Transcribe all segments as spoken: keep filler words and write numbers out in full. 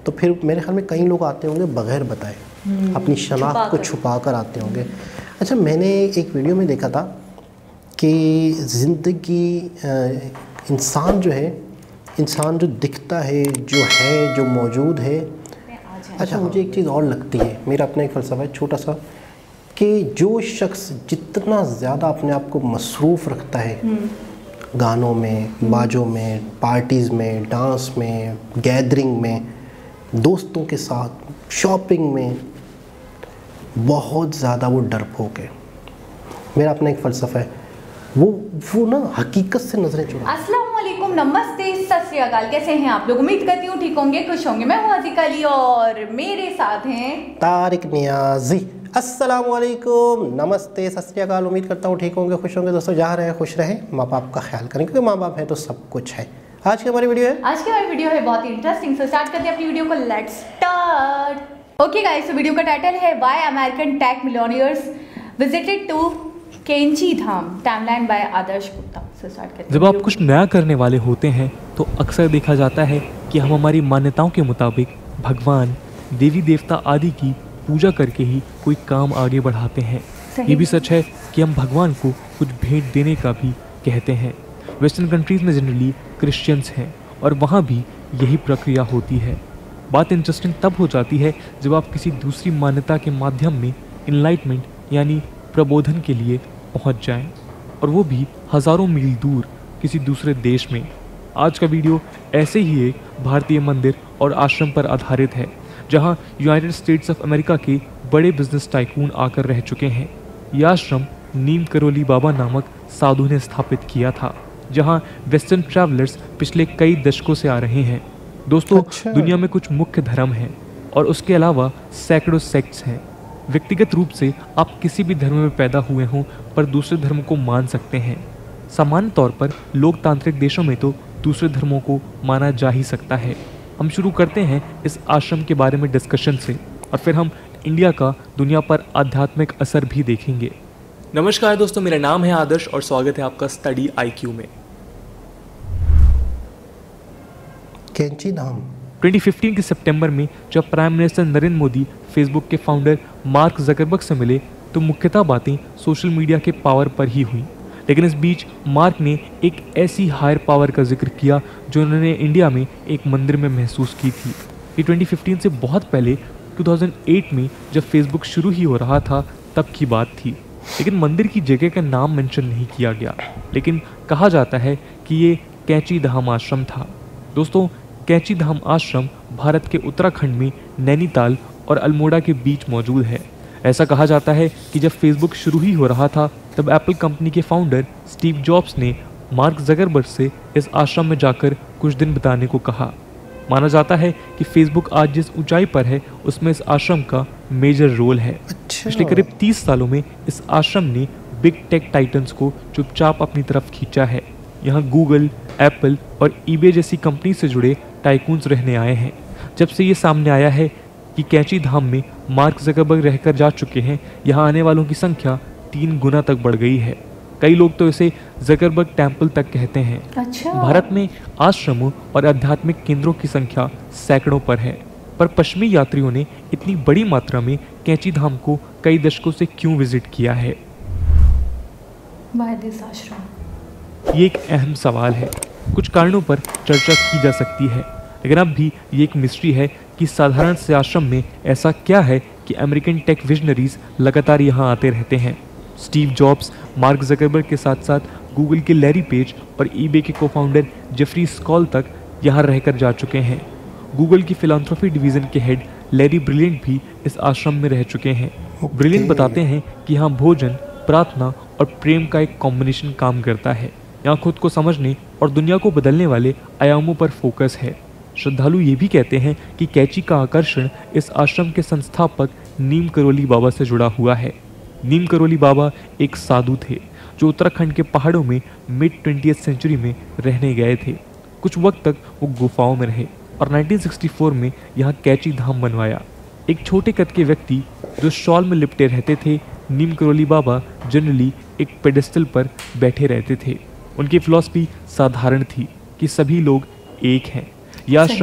तो फिर मेरे ख्याल में कई लोग आते होंगे बगैर बताए, अपनी शनाख्त को छुपा कर आते होंगे। अच्छा, मैंने एक वीडियो में देखा था कि ज़िंदगी, इंसान जो है, इंसान जो दिखता है, जो है, जो मौजूद है। अच्छा, मुझे एक चीज़ और लगती है, मेरा अपना एक फ़लसफ़ा है छोटा सा, कि जो शख्स जितना ज़्यादा अपने आप को मसरूफ़ रखता है गानों में, बाजों में, पार्टीज़ में, डांस में, गैदरिंग में, दोस्तों के साथ, शॉपिंग में, बहुत ज़्यादा वो डरपोक है। मेरा अपना एक फ़लसफ़ा है, वो वो ना हकीकत से नज़रें चुरा। अस्सलाम वालेकुम, नमस्ते, सत श्री अकाल। कैसे हैं आप लोग? उम्मीद करती हूँ ठीक होंगे, खुश होंगे। मैं हूँ अज़ीज़ा अली और मेरे साथ हैं तारिक नियाज़ी। अस्सलाम वालेकुम, नमस्ते, सत श्री अकाल। उम्मीद करता हूँ ठीक होंगे, खुश होंगे। दोस्तों, जहाँ रहें खुश रहें, माँ बाप का ख्याल करें, क्योंकि माँ बाप है तो सब कुछ है। आज की हमारी वीडियो है आज की हमारी वीडियो है बहुत ही इंटरेस्टिंग। सो स्टार्ट करते हैं अपनी वीडियो को। Let's start. ओके गाइस, तो वीडियो का टाइटल है why American tech millionaires visited to Kainchi Dham, timeline by Adarsh Gupta. So start करते हैं। जब आप कुछ नया करने वाले होते हैं तो अक्सर देखा जाता है कि हम हमारी मान्यताओं के मुताबिक भगवान, देवी देवता आदि की पूजा करके ही कोई काम आगे बढ़ाते हैं। ये भी सच है कि हम भगवान को कुछ भेंट देने का भी कहते हैं। वेस्टर्न कंट्रीज में जनरली क्रिश्चियंस हैं और वहाँ भी यही प्रक्रिया होती है। बात इंटरेस्टिंग तब हो जाती है जब आप किसी दूसरी मान्यता के माध्यम में इनलाइटमेंट यानी प्रबोधन के लिए पहुँच जाएं, और वो भी हज़ारों मील दूर किसी दूसरे देश में। आज का वीडियो ऐसे ही एक भारतीय मंदिर और आश्रम पर आधारित है, जहां यूनाइटेड स्टेट्स ऑफ अमेरिका के बड़े बिजनेस टाइकून आकर रह चुके हैं। यह आश्रम नीम करोली बाबा नामक साधु ने स्थापित किया था, जहां वेस्टर्न ट्रैवलर्स पिछले कई दशकों से आ रहे हैं। दोस्तों, अच्छा। दुनिया में कुछ मुख्य धर्म हैं और उसके अलावा सैकड़ों सेक्ट्स हैं। व्यक्तिगत रूप से आप किसी भी धर्म में पैदा हुए हों पर दूसरे धर्म को मान सकते हैं। सामान्य तौर पर लोकतांत्रिक देशों में तो दूसरे धर्मों को माना जा ही सकता है। हम शुरू करते हैं इस आश्रम के बारे में डिस्कशन से, और फिर हम इंडिया का दुनिया पर आध्यात्मिक असर भी देखेंगे। नमस्कार दोस्तों, मेरा नाम है आदर्श और स्वागत है आपका स्टडी आई क्यू में। केंची धाम दो हज़ार पंद्रह के सितंबर में जब prime minister Narendra Modi Facebook के फाउंडर मार्क ज़करबर्ग से मिले तो मुख्यतः बातें सोशल मीडिया के पावर पर ही हुई। लेकिन इस बीच मार्क ने एक ऐसी हायर पावर का जिक्र किया जो उन्होंने इंडिया में एक मंदिर में महसूस की थी। ये दो हज़ार पंद्रह से बहुत पहले दो हज़ार आठ में जब फेसबुक शुरू ही हो रहा था तब की बात थी। लेकिन मंदिर की जगह का नाम मेंशन नहीं किया गया, लेकिन कहा जाता है कि ये कैंची धाम आश्रम था। दोस्तों, कैंची धाम आश्रम भारत के उत्तराखंड में नैनीताल और अल्मोड़ा के बीच मौजूद है। ऐसा कहा जाता है कि जब फेसबुक शुरू ही हो रहा था तब एप्पल कंपनी के फाउंडर स्टीव जॉब्स ने मार्क ज़करबर्ग से इस आश्रम में जाकर कुछ दिन बिताने को कहा। माना जाता है कि फेसबुक आज जिस ऊंचाई पर है उसमें इस आश्रम का मेजर रोल है। अच्छा। पिछले करीब तीस सालों में इस आश्रम ने बिग टेक टाइटन्स को चुपचाप अपनी तरफ खींचा है। यहाँ गूगल, एप्पल और ईबे जैसी कंपनी से जुड़े टाइकून्स रहने आए हैं। जब से ये सामने आया है कि कैंची धाम में मार्क ज़करबर्ग रहकर जा चुके हैं, यहाँ आने वालों की संख्या तीन गुना तक बढ़ गई है। कई लोग तो इसे ज़करबर्ग टेम्पल तक कहते हैं। अच्छा। भारत में आश्रमों और आध्यात्मिक केंद्रों की संख्या सैकड़ों पर है, पर पश्चिमी यात्रियों ने इतनी बड़ी मात्रा में कैंची धाम को कई दशकों से क्यों विजिट किया है? Why this आश्रम? ये एक अहम सवाल है। कुछ कारणों पर चर्चा की जा सकती है, लेकिन अब भी ये एक मिस्ट्री है कि साधारण से आश्रम में ऐसा क्या है कि अमेरिकन टेक विजनरीज लगातार यहाँ आते रहते हैं। स्टीव जॉब्स, मार्क ज़करबर्ग के साथ साथ गूगल के लैरी पेज और ईबे के को-फाउंडर जेफरी स्कॉल तक यहाँ रहकर जा चुके हैं। गूगल की फिलांथ्रोफी डिवीज़न के हेड लैरी ब्रिलियंट भी इस आश्रम में रह चुके हैं। ब्रिलियंट बताते हैं कि यहाँ भोजन, प्रार्थना और प्रेम का एक कॉम्बिनेशन काम करता है। यहाँ खुद को समझने और दुनिया को बदलने वाले आयामों पर फोकस है। श्रद्धालु ये भी कहते हैं कि कैंची का आकर्षण इस आश्रम के संस्थापक नीम करोली बाबा से जुड़ा हुआ है। नीम करोली बाबा एक साधु थे जो उत्तराखंड के पहाड़ों में मिड ट्वेंटियथ सेंचुरी में रहने गए थे। कुछ वक्त तक वो गुफाओं में रहे और उन्नीस सौ चौंसठ में यहाँ कैंची धाम बनवाया। एक छोटे कद के व्यक्ति जो शॉल में लिपटे रहते थे, नीम करोली बाबा जनरली एक पेडेस्टल पर बैठे रहते थे। उनकी फिलॉसफी साधारण थी कि सभी लोग एक हैं। यह आश्रम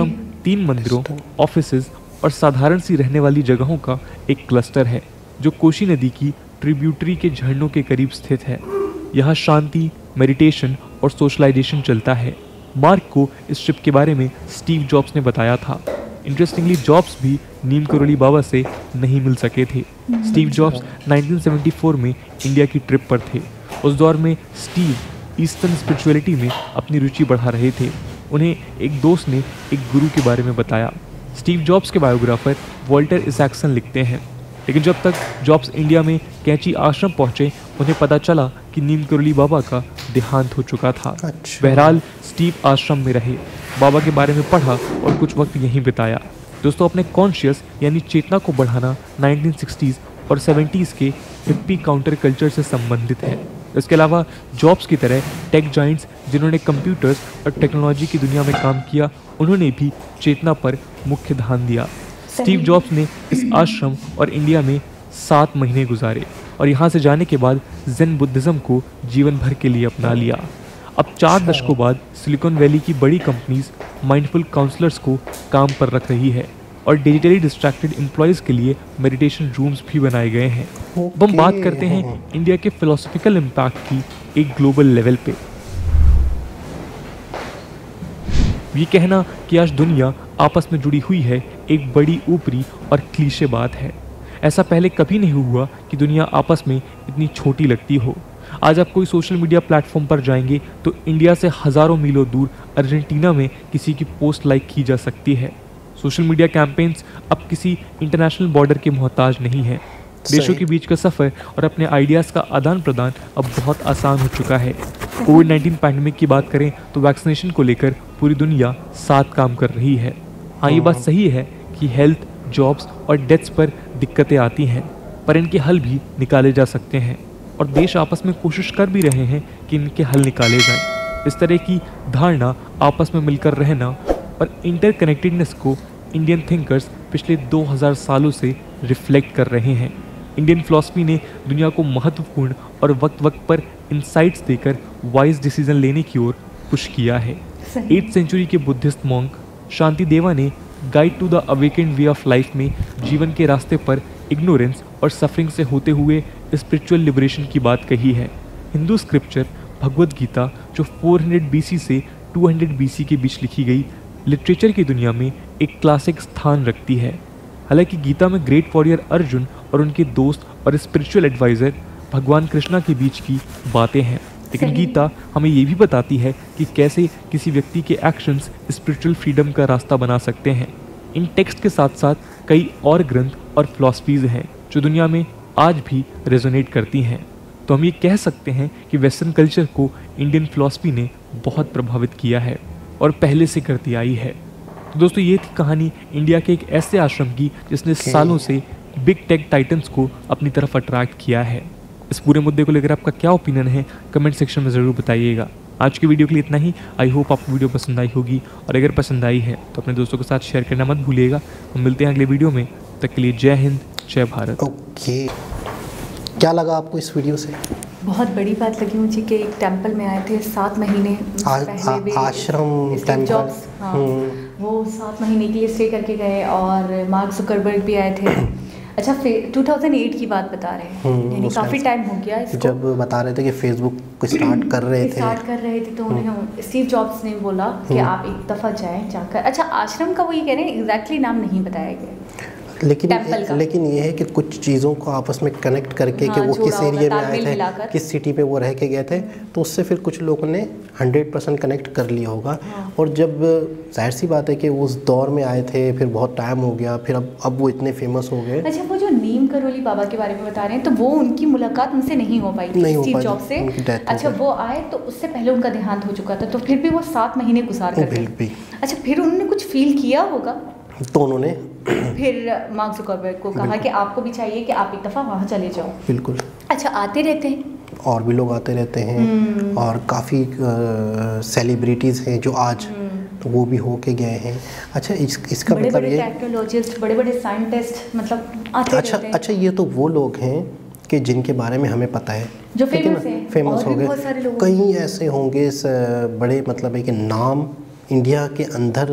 तीन मंदिरों, ऑफिसेज और साधारण सी रहने वाली जगहों का एक क्लस्टर है जो कोशी नदी की ट्रिब्यूटरी के झरनों के करीब स्थित है। यहाँ शांति, मेडिटेशन और सोशलाइजेशन चलता है। मार्क को इस ट्रिप के बारे में स्टीव जॉब्स ने बताया था। इंटरेस्टिंगली जॉब्स भी नीम करोली बाबा से नहीं मिल सके थे। स्टीव जॉब्स उन्नीस सौ चौहत्तर में इंडिया की ट्रिप पर थे। उस दौर में स्टीव ईस्टर्न स्पिरिचुअलिटी में अपनी रुचि बढ़ा रहे थे। उन्हें एक दोस्त ने एक गुरु के बारे में बताया। स्टीव जॉब्स के बायोग्राफर वॉल्टर इसैक्सन लिखते हैं, लेकिन जब तक जॉब्स इंडिया में कैंची आश्रम पहुंचे उन्हें पता चला कि नीम करोली बाबा का देहांत हो चुका था। अच्छा। बहरहाल स्टीव आश्रम में रहे, बाबा के बारे में पढ़ा और कुछ वक्त यहीं बिताया। दोस्तों, अपने कॉन्शियस यानी चेतना को बढ़ाना नाइनटीन सिक्सटीज़ और सेवेंटीज़ के हिप्पी काउंटर कल्चर से संबंधित है। इसके अलावा जॉब्स की तरह टेक जाइंट्स जिन्होंने कंप्यूटर्स और टेक्नोलॉजी की दुनिया में काम किया, उन्होंने भी चेतना पर मुख्य ध्यान दिया। स्टीव जॉब्स ने इस आश्रम और इंडिया में सात महीने गुजारे और यहाँ से जाने के बाद ज़ेन बुद्धिज़्म को जीवन भर के लिए अपना लिया। अब चार दशकों बाद सिलिकॉन वैली की बड़ी कंपनीज माइंडफुल काउंसलर्स को काम पर रख रही है और डिजिटली डिस्ट्रैक्टेड एम्प्लॉयज़ के लिए मेडिटेशन रूम्स भी बनाए गए हैं। अब हम बात करते हैं इंडिया के फिलोसॉफिकल इम्पैक्ट की एक ग्लोबल लेवल पे। ये कहना कि आज दुनिया आपस में जुड़ी हुई है एक बड़ी ऊपरी और क्लीशे बात है। ऐसा पहले कभी नहीं हुआ कि दुनिया आपस में इतनी छोटी लगती हो। आज आप कोई सोशल मीडिया प्लेटफॉर्म पर जाएंगे तो इंडिया से हज़ारों मीलों दूर अर्जेंटीना में किसी की पोस्ट लाइक की जा सकती है। सोशल मीडिया कैंपेन्स अब किसी इंटरनेशनल बॉर्डर के मोहताज नहीं हैं। देशों के बीच का सफ़र और अपने आइडियाज़ का आदान प्रदान अब बहुत आसान हो चुका है। कोविड नाइन्टीन पैंडमिक की बात करें तो वैक्सीनेशन को लेकर पूरी दुनिया साथ काम कर रही है। हाँ, ये बात सही है कि हेल्थ, जॉब्स और डेथ्स पर दिक्कतें आती हैं, पर इनके हल भी निकाले जा सकते हैं और देश आपस में कोशिश कर भी रहे हैं कि इनके हल निकाले जाएं। इस तरह की धारणा, आपस में मिलकर रहना और इंटरकनेक्टेडनेस को इंडियन थिंकर्स पिछले दो हज़ार सालों से रिफ्लेक्ट कर रहे हैं। इंडियन फिलॉसफी ने दुनिया को महत्वपूर्ण और वक्त वक्त पर इंसाइट्स देकर वाइज डिसीजन लेने की ओर पुश किया है। एट्थ सेंचुरी के बुद्धिस्ट मॉन्क शांति देवा ने guide to the awakened way of life में जीवन के रास्ते पर इग्नोरेंस और सफरिंग से होते हुए स्पिरिचुअल लिबरेशन की बात कही है। हिंदू स्क्रिप्चर भगवद गीता, जो चार सौ बीसी से दो सौ बीसी के बीच लिखी गई, लिटरेचर की दुनिया में एक क्लासिक स्थान रखती है। हालांकि गीता में ग्रेट वॉरियर अर्जुन और उनके दोस्त और स्पिरिचुअल एडवाइज़र भगवान कृष्णा के बीच की बातें हैं, लेकिन गीता हमें ये भी बताती है कि कैसे किसी व्यक्ति के एक्शंस स्पिरिचुअल फ्रीडम का रास्ता बना सकते हैं। इन टेक्स्ट के साथ साथ कई और ग्रंथ और फिलॉसफीज़ हैं जो दुनिया में आज भी रेजोनेट करती हैं। तो हम ये कह सकते हैं कि वेस्टर्न कल्चर को इंडियन फिलॉसफी ने बहुत प्रभावित किया है और पहले से करती आई है। तो दोस्तों, ये थी कहानी इंडिया के एक ऐसे आश्रम की जिसने सालों से बिग टेक टाइटन्स को अपनी तरफ अट्रैक्ट किया है। इस पूरे मुद्दे को लेकर आपका क्या ओपिनियन है, कमेंट सेक्शन में ज़रूर बताइएगा। आज की वीडियो के लिए इतना ही। आई होप आपको वीडियो पसंद आई होगी और अगर पसंद आई है तो अपने दोस्तों के साथ शेयर करना मत भूलिएगा। हम मिलते हैं अगले वीडियो में, तब तक के लिए जय हिंद, जय भारत। ओके, क्या लगा आपको इस वीडियो से? बहुत बड़ी बात लगी मुझे कि एक टेंपल में आए थे सात महीने आ, पहले भी आश्रम टेंपल, जॉब्स, हाँ, वो सात महीने के लिए स्टे करके गए और मार्क जुकरबर्ग भी आए थे। अच्छा, फिर दो हज़ार आठ की बात बता रहे हैं, यानी काफ़ी टाइम हो गया इसको। जब बता रहे थे कि फेसबुक को स्टार्ट कर रहे थे स्टार्ट कर रहे थे तो उन्हें स्टीव जॉब्स ने बोला कि आप एक दफ़ा जाएं जाकर। अच्छा, आश्रम का वो ये कह रहे हैं, एग्जैक्टली नाम नहीं बताया गया, लेकिन लेकिन ये है कि कुछ चीज़ों को आपस में कनेक्ट करके हाँ, कि वो किस एरिया में आए थे, किस सिटी पे वो रह के गए थे, तो उससे फिर कुछ लोगों ने हंड्रेड परसेंट कनेक्ट कर लिया होगा। हाँ। और जब जाहिर सी बात है कि उस दौर में आए थे, फिर बहुत टाइम हो गया, फिर अब अब वो इतने फेमस हो गए। अच्छा, वो जो नीम करोली बाबा के बारे में बता रहे हैं, तो वो उनकी मुलाकात उनसे नहीं हो पाई थी स्टीव जॉब्स से। अच्छा, वो आए तो उससे पहले उनका देहांत हो चुका था, तो फिर भी वो सात महीने गुजार कर गए। अच्छा, फिर उन्होंने कुछ फील किया होगा तो उन्होंने फिर मार्क जुकरबर्ग को कहा कि आपको भी चाहिए कि आप एक दफ़ा वहाँ चले जाओ। बिल्कुल। अच्छा, आते रहते हैं और भी लोग आते रहते हैं और काफ़ी सेलिब्रिटीज़ हैं जो आज तो वो भी होके गए हैं। अच्छा, इस, इसका बड़े मतलब बड़े ये टेक्नोलॉजिस्ट, बड़े बड़े साइंटिस्ट मतलब आते अच्छा रहते हैं। अच्छा ये तो वो लोग हैं कि जिनके बारे में हमें पता है, जो फेमस हैं, फेमस हो गए। कई ऐसे होंगे बड़े, मतलब है कि नाम इंडिया के अंदर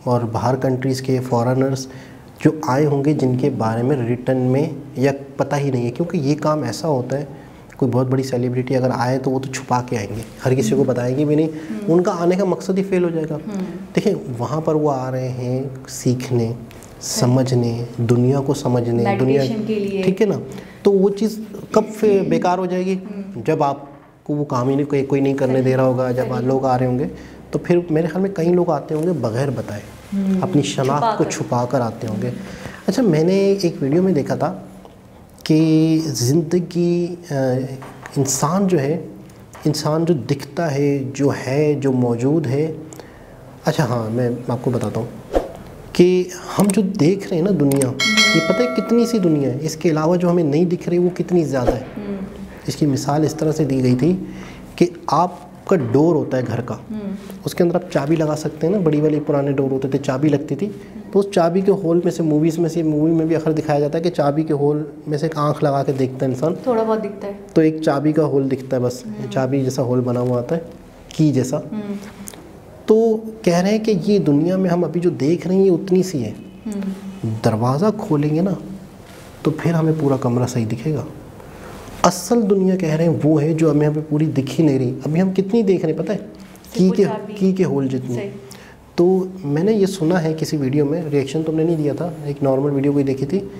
और बाहर कंट्रीज़ के फॉरेनर्स जो आए होंगे जिनके बारे में रिटर्न में या पता ही नहीं है, क्योंकि ये काम ऐसा होता है कोई बहुत बड़ी सेलिब्रिटी अगर आए तो वो तो छुपा के आएंगे, हर किसी को बताएंगे भी नहीं, उनका आने का मकसद ही फेल हो जाएगा। देखिए वहाँ पर वो आ रहे हैं सीखने, समझने, दुनिया को समझने, दुनिया के लिए, ठीक है ना, तो वो चीज़ कब फिर बेकार हो जाएगी जब आपको वो काम ही नहीं कोई, कोई नहीं करने दे रहा होगा, जब लोग आ रहे होंगे तो फिर मेरे ख्याल में कई लोग आते होंगे बगैर बताए, अपनी शनाख्त को छुपा कर आते होंगे। अच्छा मैंने एक वीडियो में देखा था कि ज़िंदगी इंसान जो है, इंसान जो दिखता है, जो है, जो मौजूद है, अच्छा हाँ मैं आपको बताता हूँ कि हम जो देख रहे हैं ना दुनिया, ये पता है कितनी सी दुनिया है, इसके अलावा जो हमें नहीं दिख रही वो कितनी ज़्यादा है। इसकी मिसाल इस तरह से दी गई थी कि आपका डोर होता है घर का, उसके अंदर आप चाबी लगा सकते हैं ना, बड़ी वाली पुराने डोर होते थे, चाबी लगती थी, तो उस चाबी के होल में से मूवीज़ में से मूवी में भी अक्सर दिखाया जाता है कि चाबी के होल में से एक आंख लगा के देखता है इंसान, थोड़ा बहुत दिखता है, तो एक चाबी का होल दिखता है, बस चाबी जैसा होल बना हुआ आता है, की जैसा। तो कह रहे हैं कि ये दुनिया में हम अभी जो देख रहे हैं ये उतनी सी है, दरवाज़ा खोलेंगे ना तो फिर हमें पूरा कमरा सही दिखेगा। असल दुनिया कह रहे हैं वो है जो हमें अभी पूरी दिख ही नहीं रही। अभी हम कितनी देख रहे हैं पता है, की के की के होल जितनी। तो मैंने ये सुना है किसी वीडियो में, रिएक्शन तो हमने नहीं दिया था, एक नॉर्मल वीडियो कोई देखी थी,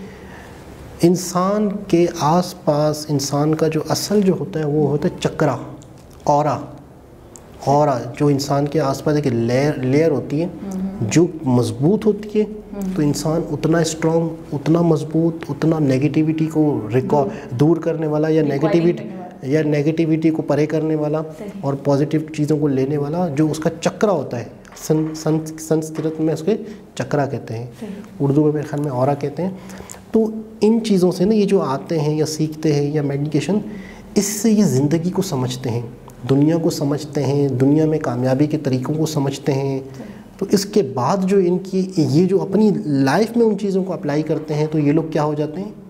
इंसान के आसपास इंसान का जो असल जो होता है वो होता है चक्रा, ऑरा, ऑरा जो इंसान के आसपास एक लेयर लेयर होती है जो मजबूत होती है, तो इंसान उतना स्ट्रॉन्ग, उतना मजबूत, उतना नेगेटिविटी को रिकॉर्ड दूर करने वाला या नेगेटिविटी या नेगेटिविटी को परे करने वाला और पॉजिटिव चीज़ों को लेने वाला जो उसका चक्रा होता है, सं, सं, संस्कृत में उसके चक्रा कहते हैं, उर्दू में मेरे ख्याल में औरा कहते हैं। तो इन चीज़ों से ना ये जो आते हैं या सीखते हैं या मेडिटेशन, इससे ये ज़िंदगी को समझते हैं, दुनिया को समझते हैं, दुनिया में कामयाबी के तरीक़ों को समझते हैं। तो इसके बाद जो इनकी ये जो अपनी लाइफ में उन चीज़ों को अप्लाई करते हैं तो ये लोग क्या हो जाते हैं,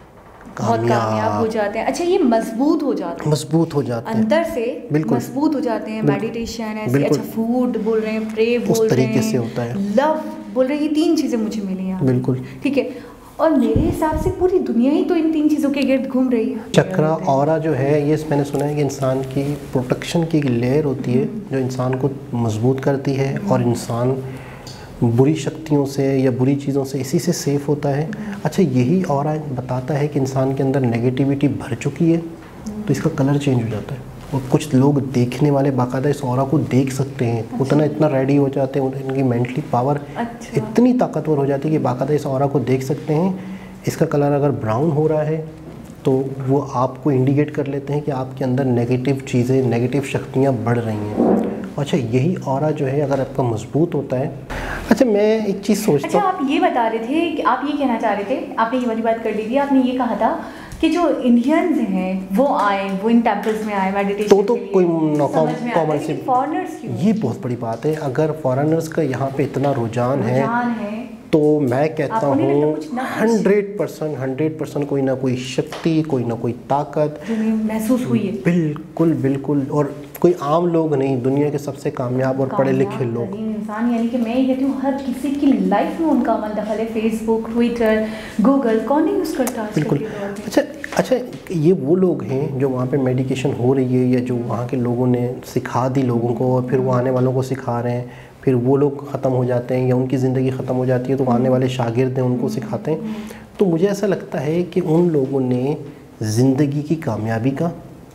कामयाब हो जाते हैं। अच्छा ये मजबूत हो जाते हैं, मजबूत हो जाते हैं अंदर से, बिल्कुल मजबूत हो जाते हैं। मेडिटेशन ऐसे, अच्छा फूड बोल रहे हैं, प्रे बोल रहे हैं, उस तरीके से होता है, लव बोल रहे हैं, ये तीन चीज़ें मुझे मिली हैं। बिल्कुल ठीक है, और मेरे हिसाब से पूरी दुनिया ही तो इन तीन चीज़ों के गिर्द घूम रही है। चक्रा ऑरा जो है ये मैंने सुना है कि इंसान की प्रोटेक्शन की लेयर होती है जो इंसान को मजबूत करती है और इंसान बुरी शक्तियों से या बुरी चीज़ों से इसी से सेफ़ होता है। अच्छा यही ऑरा बताता है कि इंसान के अंदर नेगेटिविटी भर चुकी है तो इसका कलर चेंज हो जाता है, और कुछ लोग देखने वाले बाकायदा इस ऑरा को देख सकते हैं। अच्छा। उतना इतना रेडी हो जाते हैं, इनकी मेंटली पावर अच्छा। इतनी ताकतवर हो जाती है कि बाकायदा इस ऑरा को देख सकते हैं। इसका कलर अगर ब्राउन हो रहा है तो वो आपको इंडिकेट कर लेते हैं कि आपके अंदर नेगेटिव चीज़ें, नेगेटिव शक्तियाँ बढ़ रही हैं। अच्छा यही ऑरा जो है अगर आपका मजबूत होता है। अच्छा मैं एक चीज़ सोचता हूँ, अच्छा आप ये बता रहे थे कि आप ये कहना चाह रहे थे, आपने ये वाली बात कर ली थी, आपने ये कहा था कि जो इंडियंस हैं वो आए, वो इन टेम्पल्स में आए मेडिटेशन तो तो कोई कॉमन सी, फॉरेनर्स क्यों? ये बहुत बड़ी बात है। अगर फॉरेनर्स का यहाँ पे इतना रुझान है, है तो मैं कहता हूँ हंड्रेड परसेंट हंड्रेड परसेंट कोई ना कोई शक्ति, कोई ना कोई ताकत महसूस हुई है। बिल्कुल बिल्कुल, और कोई आम लोग नहीं, दुनिया के सबसे कामयाब और पढ़े लिखे लोग इंसान, यानी कि मैं ये कहती हूँ हर किसी की लाइफ में उनका अमल दखल है। फेसबुक, ट्विटर, गूगल, कौन नहीं यूज़ करता बिल्कुल। अच्छा अच्छा ये वो लोग हैं जो वहाँ पे मेडिटेशन हो रही है या जो वहाँ के लोगों ने सिखा दी लोगों को और फिर वो आने वालों को सिखा रहे हैं, फिर वो लोग ख़त्म हो जाते हैं या उनकी ज़िंदगी ख़त्म हो जाती है तो आने वाले शागिर्द हैं उनको सिखाते हैं। तो मुझे ऐसा लगता है कि उन लोगों ने ज़िंदगी की कामयाबी का,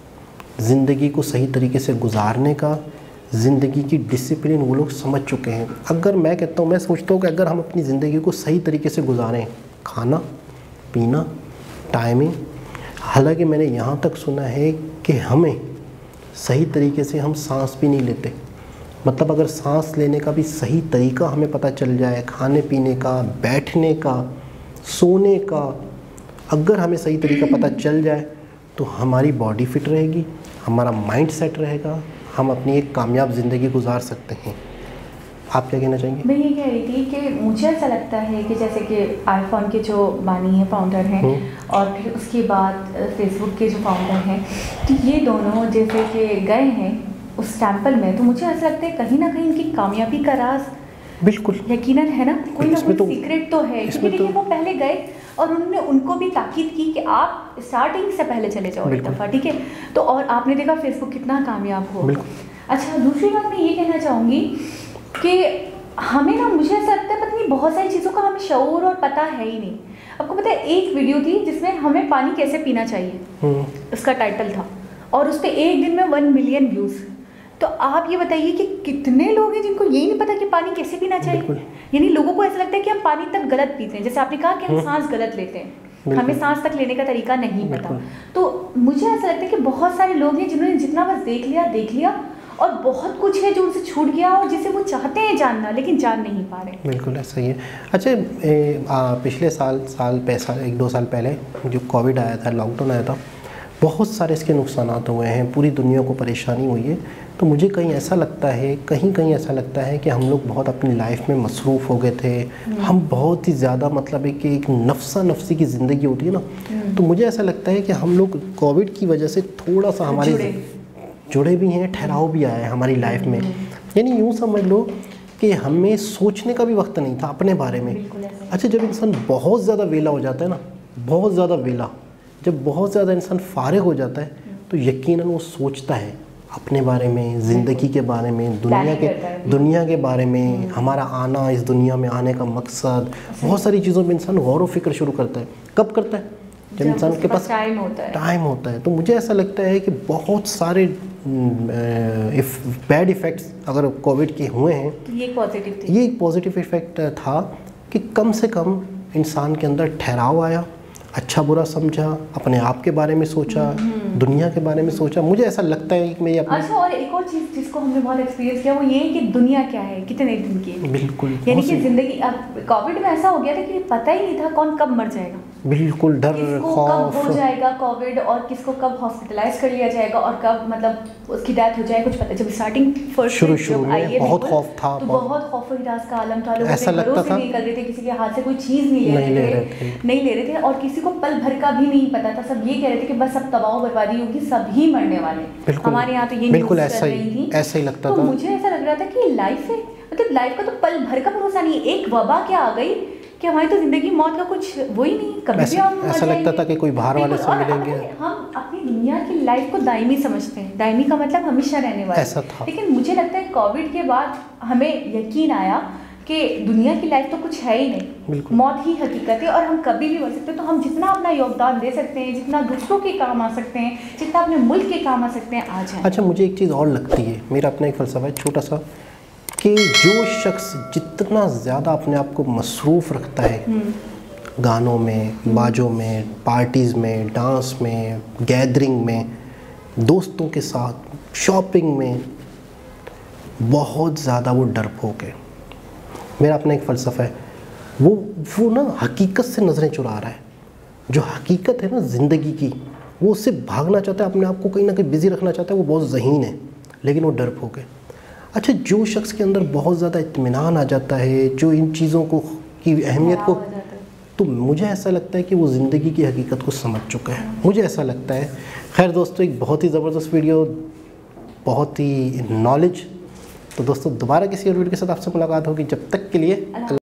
ज़िंदगी को सही तरीके से गुजारने का, ज़िंदगी की डिसिप्लिन वो लोग समझ चुके हैं। अगर मैं कहता हूँ, मैं सोचता हूँ कि अगर हम अपनी ज़िंदगी को सही तरीके से गुजारें, खाना पीना, टाइमिंग, हालांकि मैंने यहाँ तक सुना है कि हमें सही तरीके से हम सांस भी नहीं लेते। मतलब अगर सांस लेने का भी सही तरीका हमें पता चल जाए, खाने पीने का, बैठने का, सोने का, अगर हमें सही तरीका पता चल जाए तो हमारी बॉडी फिट रहेगी, हमारा माइंड सेट रहेगा, हम अपनी एक कामयाब ज़िंदगी गुजार सकते हैं। आप क्या कहना चाहेंगे? मैं ये कह रही थी कि मुझे ऐसा लगता है कि जैसे कि आईफोन के जो बानी हैं, फाउंडर हैं, और फिर उसके बाद फेसबुक के जो फाउंडर हैं, तो ये दोनों जैसे कि गए हैं उस टेम्पल में, तो मुझे ऐसा लगता है कहीं ना कहीं इनकी कामयाबी का राज बिल्कुल यकीनन है ना, कोई ना इसमें कोई तो- सीक्रेट तो है, क्योंकि देखिए वो पहले गए और उन्होंने उनको भी ताकीद की कि आप स्टार्टिंग से पहले चले जाओ एक दफ़ा, ठीक है। तो और आपने देखा फेसबुक कितना कामयाब हुआ। अच्छा, दूसरी बात मैं ये कहना चाहूँगी कि हमें ना, मुझे ऐसा लगता है पता नहीं बहुत सारी चीज़ों का हमें शऊर और पता है ही नहीं। आपको पता है एक वीडियो थी जिसमें हमें पानी कैसे पीना चाहिए, उसका टाइटल था, और उस पर एक दिन में वन मिलियन व्यूज़। तो आप ये बताइए कि कितने लोग हैं जिनको यही नहीं पता कि पानी कैसे पीना चाहिए। यानी लोगों को ऐसा लगता है कि हम पानी तक गलत पीते हैं, जैसे आपने कहा कि हम सांस गलत लेते हैं, हमें सांस तक लेने का तरीका नहीं पता। तो मुझे ऐसा लगता है कि बहुत सारे लोग हैं जिन्होंने जितना बस देख लिया देख लिया और बहुत कुछ है जो उनसे छूट गया और जिसे वो चाहते हैं जानना लेकिन जान नहीं पा रहे। बिल्कुल ऐसा ही है। अच्छा, ए, आ, पिछले साल साल पैसा एक दो साल पहले जो कोविड आया था, लॉकडाउन आया था, बहुत सारे इसके नुकसान हुए हैं, पूरी दुनिया को परेशानी हुई है। तो मुझे कहीं ऐसा लगता है कहीं कहीं ऐसा लगता है कि हम लोग बहुत अपनी लाइफ में मसरूफ़ हो गए थे, हम बहुत ही ज़्यादा, मतलब है कि एक नफ्सा नफ्सी की ज़िंदगी होती है ना, तो मुझे ऐसा लगता है कि हम लोग कोविड की वजह से थोड़ा सा हमारे जुड़े, जुड़े भी हैं, ठहराव भी आया है हमारी लाइफ में। यानी यूँ समझ लो कि हमें सोचने का भी वक्त नहीं था अपने बारे में। अच्छा, जब इंसान बहुत ज़्यादा वेला हो जाता है ना, बहुत ज़्यादा वेला, जब बहुत ज़्यादा इंसान फारिग हो जाता है तो यकीनन वो सोचता है अपने बारे में, ज़िंदगी के बारे में, दुनिया के दुनिया के बारे में, हमारा आना, इस दुनिया में आने का मकसद, बहुत सारी चीज़ों में इंसान गौर व फिक्र शुरू करता है। कब करता है? जब इंसान के पास टाइम होता है टाइम होता है। तो मुझे ऐसा लगता है कि बहुत सारे इफ बैड इफ़ेक्ट्स अगर कोविड के हुए हैं, तो ये पॉजिटिव थे। ये एक पॉजिटिव इफ़ेक्ट था कि कम से कम इंसान के अंदर ठहराव आया, अच्छा बुरा समझा, अपने आप के बारे में सोचा, दुनिया के बारे में सोचा। मुझे ऐसा लगता है कि मेरी अपनी। अच्छा, और एक और चीज़ जिसको हमने बहुत एक्सपीरियंस किया वो ये है कि दुनिया क्या है, कितने दिन की है। बिल्कुल, यानी कि ज़िंदगी, अब कोविड में ऐसा हो गया था कि पता ही नहीं था कौन कब मर जाएगा, बिल्कुल डर, किसको कब हो जाएगा कोविड और किसको कब हॉस्पिटलाइज कर लिया जाएगा और कब मतलब उसकी डेथ हो जाए, कुछ पता। जब स्टार्टिंग फर्स्ट शुरू शुरू में बहुत खौफ था, तो बहुत खौफ हिरास का आलम था, लोग ऐसा लगता था नहीं कर रहे थे, किसी के हाथ से कोई चीज़ नहीं ले रहे थे, नहीं ले रहे थे, और किसी को पल भर का भी नहीं पता था। सब ये कह रहे थे कि बस अब तबाह बर्बादी होगी, सभी मरने वाले। हमारे यहाँ तो ये बिल्कुल ऐसा ही ऐसा ही लगता था। मुझे ऐसा लग रहा था कि लाइफ है, मतलब लाइफ का तो पल भर का भरोसा नहीं है। एक वबा क्या आ गई कि हमारी तो जिंदगी मौत का कुछ वो ही नहीं, कभी भी हम ऐसा लगता था कि कोई बाहर वाले से मिलेंगे। हम अपनी दुनिया की लाइफ को दायमी समझते हैं, दायमी का मतलब हमेशा रहने वाला, ऐसा था। लेकिन मुझे लगता है कोविड के बाद हमें यकीन आया कि दुनिया की लाइफ तो कुछ है ही नहीं, मौत ही हकीकत है और हम कभी भी मर सकते हैं। तो हम जितना अपना योगदान दे सकते हैं, जितना दूसरों के काम आ सकते हैं, जितना अपने मुल्क के काम आ सकते हैं, आ जाए। अच्छा, मुझे एक चीज़ और लगती है, मेरा अपना एक फ़लसफ़ा है छोटा सा, कि जो शख्स जितना ज़्यादा अपने आप को मसरूफ़ रखता है गानों में, बाजों में, पार्टीज़ में, डांस में, गैदरिंग में, दोस्तों के साथ, शॉपिंग में, बहुत ज़्यादा वो डरपोक है। मेरा अपना एक फ़लसफ़ा है, वो वो ना हकीकत से नज़रें चुरा रहा है। जो हकीकत है ना ज़िंदगी की, वो उससे भागना चाहता है, अपने आप को कहीं ना कहीं बिज़ी रखना चाहता है, वो बहुत ज़हीन है, लेकिन वो डरपोक है। अच्छा, जो शख्स के अंदर बहुत ज़्यादा इत्मीनान आ जाता है, जो इन चीज़ों को की अहमियत को, तो मुझे ऐसा लगता है कि वो ज़िंदगी की हकीकत को समझ चुका है, मुझे ऐसा लगता है। खैर दोस्तों, एक बहुत ही ज़बरदस्त वीडियो, बहुत ही नॉलेज। तो दोस्तों, दोबारा किसी और वीडियो के साथ आपसे मुलाकात होगी, जब तक के लिए